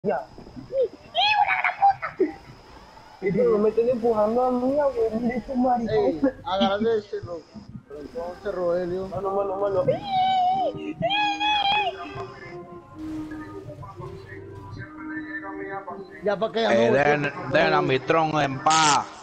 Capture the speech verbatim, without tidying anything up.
Ya. Pero me están empujando a mí, güey. Mira estos maricones. Ey, agradecelo. Pero entonces, Rogelio. Mano, mano, mano. Ya para que Eh, dejen, dejen a mi tron en paz.